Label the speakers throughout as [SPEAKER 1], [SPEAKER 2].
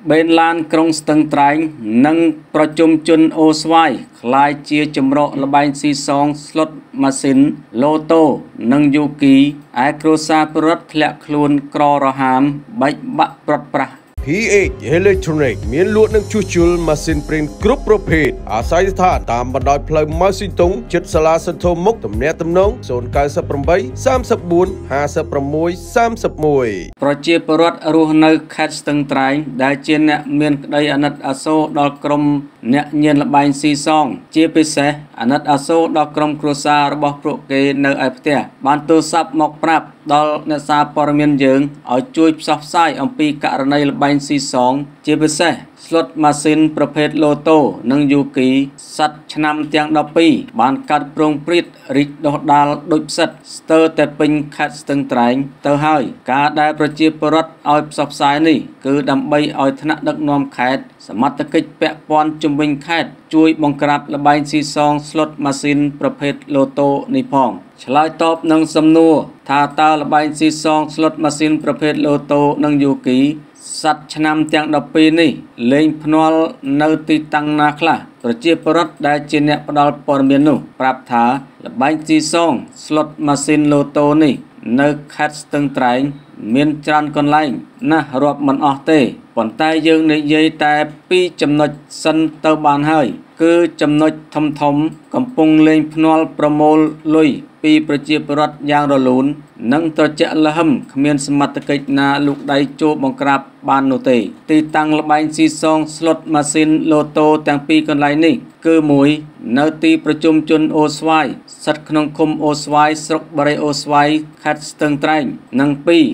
[SPEAKER 1] បេនឡានក្រុងស្ទឹងត្រែងនិងប្រជុំជនអូស្វាយក្លាយជាចម្រោះល្បែងស៊ីសងស្លុតម៉ាស៊ីនឡូតូនិងយូគីឯគ្រួសារពលរដ្ឋធ្លាក់ខ្លួនក្ររហាមបែកបាក់ប្រត់ប្រាស់
[SPEAKER 2] PH Electronic មានលក់និងជួសជុលម៉ាស៊ីនព្រីនគ្រប់ប្រភេទអាស្រ័យស្ថានតាមបណ្ដោយផ្លូវម៉ៅស៊ីតុងជិតសាលាសន្ធមុខទំនាក់ទំនង098 34 56 31
[SPEAKER 1] ប្រជាពលរដ្ឋរស់នៅខេត្តស្ទឹងត្រែងដែលជាអ្នកមានក្តីអាណិតអាសូរដល់ក្រុមអ្នកញៀនល្បែងស៊ីសងជាពិសេសអាណិតអាសូរដល់ក្រុមគ្រួសាររបស់ពួកគេនៅឯផ្ទះបានទូរស័ព្ទមកប្រាប់ដល់អ្នកសារព័ត៌មានយើងឲ្យជួយផ្សព្វផ្សាយអំពីករណីល្បែងស៊ីសងជាពិសេសស្លុតម៉ាស៊ីនប្រភេទឡូតូនិងយូគីសັດឆ្នាំទាំង12បានកាត់ប្រងព្រាតរីកដុះដាលដូចផ្សិតស្ទើរតែពេញខេត្តស្ទឹងត្រែងទៅហើយការដែលប្រជាពលរដ្ឋឲ្យផ្សព្វផ្សាយនេះគឺដើម្បីឲ្យថ្នាក់ដឹកនាំខេត្តសមត្ថកិច្ចពាក់ព័ន្ធជំវិញខេត្តជួយបង្ក្រាបល្បែងស៊ីសងស្លុតម៉ាស៊ីនប្រភេទឡូតូនេះផងឆ្លើយតបនឹងសំណួរថាតើល្បែងស៊ីសងស្លុតម៉ាស៊ីនប្រភេទឡូតូនិងយូគីសັດឆ្នាំទាំង12នេះលេងភ្នាល់នៅទីតាំងណាខ្លះប្រជាពលរដ្ឋដែលជាអ្នកផ្ដល់ព័ត៌មាននោះប្រាប់ថាល្បែងស៊ីសងស្លុតម៉ាស៊ីនឡូតូនេះនៅខេត្តស្ទឹងត្រែងមានច្រើនកន្លែងណាស់រាប់មិនអស់ទេប៉ុន្តែយើងនិយាយតែពីចំណុចសិនទៅបានហើយគឺចំណុចធំកំពុងលេងភ្នាល់ប្រមូលលុយពីប្រជាពលរដ្ឋយ៉ាងរលូននិងត្រជាក់ល្ហឹមគ្មានសមត្ថកិច្ចណាលូកដៃចូលបង្ក្រាបបាននោះទេទីតាំងល្បែងស៊ីសងស្លុតម៉ាស៊ីនឡូតូទាំងពីរកន្លែងនេះគឺ1នៅទីប្រជុំជនអូស្វាយស្ថិតក្នុងឃុំអូស្វាយស្រុកបារីអូស្វាយខេត្តស្ទឹងត្រែងនិង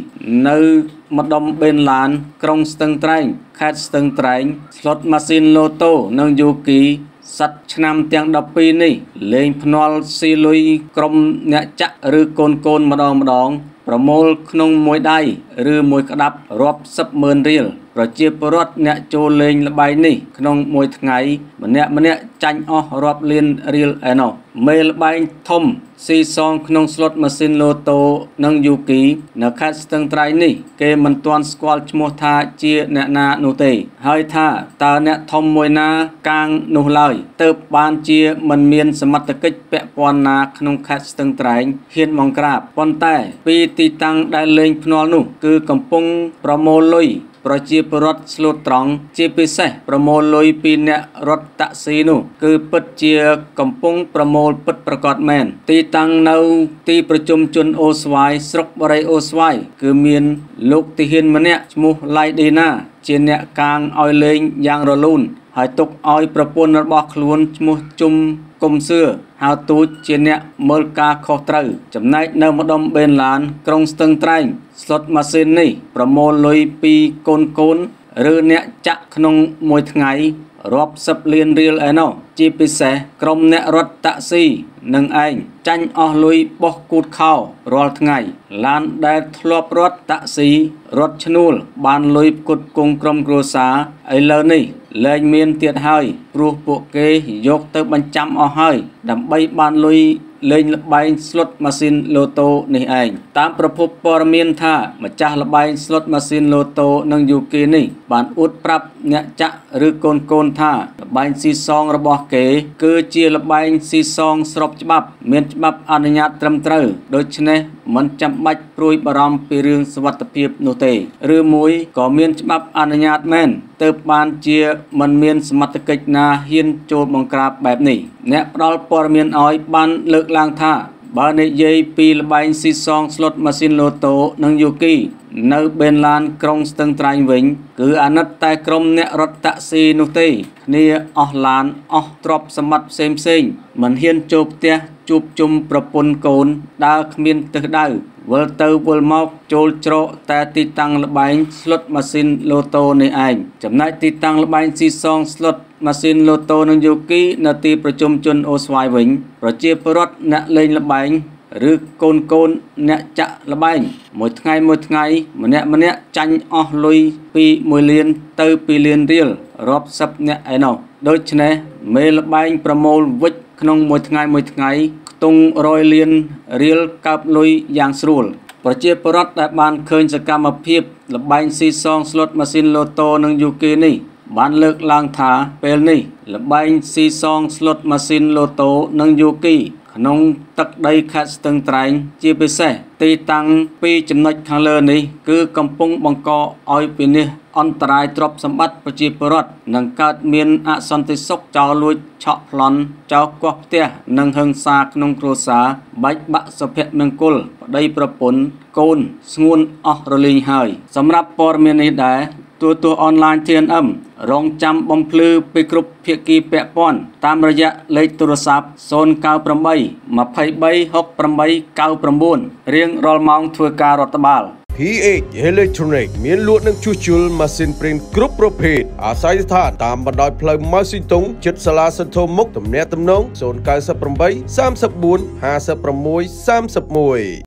[SPEAKER 1] 2នៅម្ដុំបេនឡានក្រុងស្ទឹងត្រែងខេត្តស្ទឹងត្រែងស្លុតម៉ាស៊ីនឡូតូនិងយូគីសັດឆ្នាំទាំង12នេះលេងភ្នាល់ស៊ីលុយក្រុមអ្នកចាក់ឬកូនម្ដងប្រមូលក្នុងមួយដៃឬមួយក្តាប់រាប់សិបម៉ឺនរៀលប្រជាពលរដ្ឋអ្នកចូលលេងល្បែងនេះក្នុងមួយថ្ងៃម្នាក់ចាញ់អស់រាប់លានរៀលឯណោះមេល្បែងធំស៊ីសងក្នុងស្លុតម៉ាស៊ីនឡូតូនិងយូគីនៅខេត្តស្ទឹងត្រែងនេះគេមិនទាន់ស្គាល់ឈ្មោះថាជាអ្នកណានោះទេហើយថាតើអ្នកធំមួយណាកាងនោះឡើយទើបបានជាមិនមានសមត្ថកិច្ចពាក់ព័ន្ធណាក្នុងខេត្តស្ទឹងត្រែងហ៊ានបង្ក្រាបប៉ុន្តែពីទីតាំងដែលលេងភ្នាល់នោះគឺកំពុងប្រមូលលុយប្រជាពលរដ្ឋស្លូតត្រង់ជាពិសេសប្រមូលលុយពីអ្នករត់តាក់ស៊ីនោះគឺពិតជាកំពុងប្រមូលពិតប្រាកដមែនទីតាំងនៅទីប្រជុំជនអូស្វាយស្រុកបារីអូស្វាយគឺមានលោកទាហានម្នាក់ឈ្មោះឡៃឌីណាជាអ្នកកាងឲ្យលេងយ៉ាងរលូនហើយទុកឲ្យប្រពន្ធរបស់ខ្លួនឈ្មោះជុំគុំសឿហៅទូចជាអ្នកមើលការខុសត្រូវចំណែកនៅម្ដុំបេនឡានក្រុងស្ទឹងត្រែងស្លុតម៉ាស៊ីននេះប្រមូលលុយពីកូនឬអ្នកចាក់ក្នុងមួយថ្ងៃរាប់សិបលានរៀលឯណោះជាពិសេសក្រុមអ្នករត់តាក់ស៊ីនឹងឯងចាញ់អស់លុយបោះគូតខោរាល់ថ្ងៃឡានដែលធ្លាប់រត់តាក់ស៊ីរត់ឈ្នួលបានលុយផ្គត់ផ្គង់ក្រុមគ្រួសារឥឡូវនេះលែងមានទៀតហើយព្រោះពួកគេយកទៅបញ្ចាំអស់ហើយដើម្បីបានលុយលេងល្បែងស្លុតម៉ាស៊ីនឡូតូនេះឯងតាមប្រភពព័ត៌មានថាម្ចាស់ល្បែងស្លុតម៉ាស៊ីនឡូតូនិងយូគីនេះបានអួតប្រាប់អ្នកចាក់ឬកូនថាល្បែងស៊ីសងរបស់គេគឺជាល្បែងស៊ីសងស្របច្បាប់មានច្បាប់អនុញ្ញាតត្រឹមត្រូវដូច្នេះមិនចាំបាច់ព្រួយបារម្ភពីរឿងសុវត្ថិភាពនោះទេឬមួយក៏មានច្បាប់អនុញ្ញាតមែនទើបបានជាមិនមានសមត្ថកិច្ចណាហ៊ានចូលបង្ក្រាបបែបនេះអ្នកផ្ដល់ព័ត៌មានឲ្យបានលើកឡើងថាបើនិយាយពីល្បែងស៊ីសងស្លុតម៉ាស៊ីនឡូតូនិងយូគីនៅបេនឡានក្រុងស្ទឹងត្រែងវិញគឺអាណិតតែក្រុមអ្នករត់តាក់ស៊ីនោះទេគ្នាអស់ឡានអស់ទ្រព្យសម្បត្តិផ្សេងមិនហ៊ានចូលផ្ទះជួបជុំប្រពន្ធកូនដើរគ្មានទិសដៅវិលទៅវិលមកចូលច្រកតែទីតាំងល្បែងស្លុតម៉ាស៊ីនឡូតូនេះឯងចំណែកទីតាំងល្បែងស៊ីសងស្លុតម៉ាស៊ីនឡូតូនិងយូគីនៅទីប្រជុំជនអូស្វាយវិញប្រជាពលរដ្ឋអ្នកលេងល្បែងឬកូនអ្នកចាក់ល្បែងមួយថ្ងៃម្នាក់ចាញ់អស់លុយពី1លានទៅ2លានរៀលរាប់សិបអ្នកឯណោះដូច្នេះមេល្បែងប្រមូលវិច្ចក្នុងមួយថ្ងៃខ្ទង់100លានរៀលកើបលុយយ៉ាងស្រួលប្រជាពលរដ្ឋដែលបានឃើញសកម្មភាពលបែងស៊ីសងស្លុតម៉ាស៊ីនលូតូនិងយូគីនេះបានលើកឡើងថាពេលនេះលបែងស៊ីសងស្លុតម៉ាស៊ីនលូតូនិងយូគីក្នុងទឹកដីខេត្តស្ទឹងត្រែងជាពិសេសទីតាំងពីចំណុចខាងលើនេះគឺកំពុងបង្កឲ្យវិនិច្ឆ័យអន្តរាយទ្រព្យសម្បត្តិប្រជាពលរដ្ឋនិងកើតមានអសន្តិសុខចោរលួចឆក់ប្លន់ចោរកោះផ្ទះនិងហិង្សាក្នុងគ្រួសារបែកបាក់សុភមង្គលប្តីប្រពន្ធកូនស្ងួនអស់រលីងហើយសម្រាប់ព័ត៌មាននេះដែរទូរទស្សន៍អនឡាញ TNM រងចាំបំភ្លឺពីគ្រប់ភាគីពាក់ព័ន្ធតាមរយៈលេខទូរស័ព្ទ098 23 68 99រៀងរាល់ម៉ោងធ្វើការរដ្ឋបាល
[SPEAKER 2] PH Electronic មានលក់និងជួសជុលម៉ាស៊ីនព្រីនគ្រប់ប្រភេទអាស្រ័យស្ថានតាមបណ្ដោយផ្លូវម៉ៅស៊ីតុងជិតសាលាសន្ធោមុខទំនាក់ទំនង098 34 56 31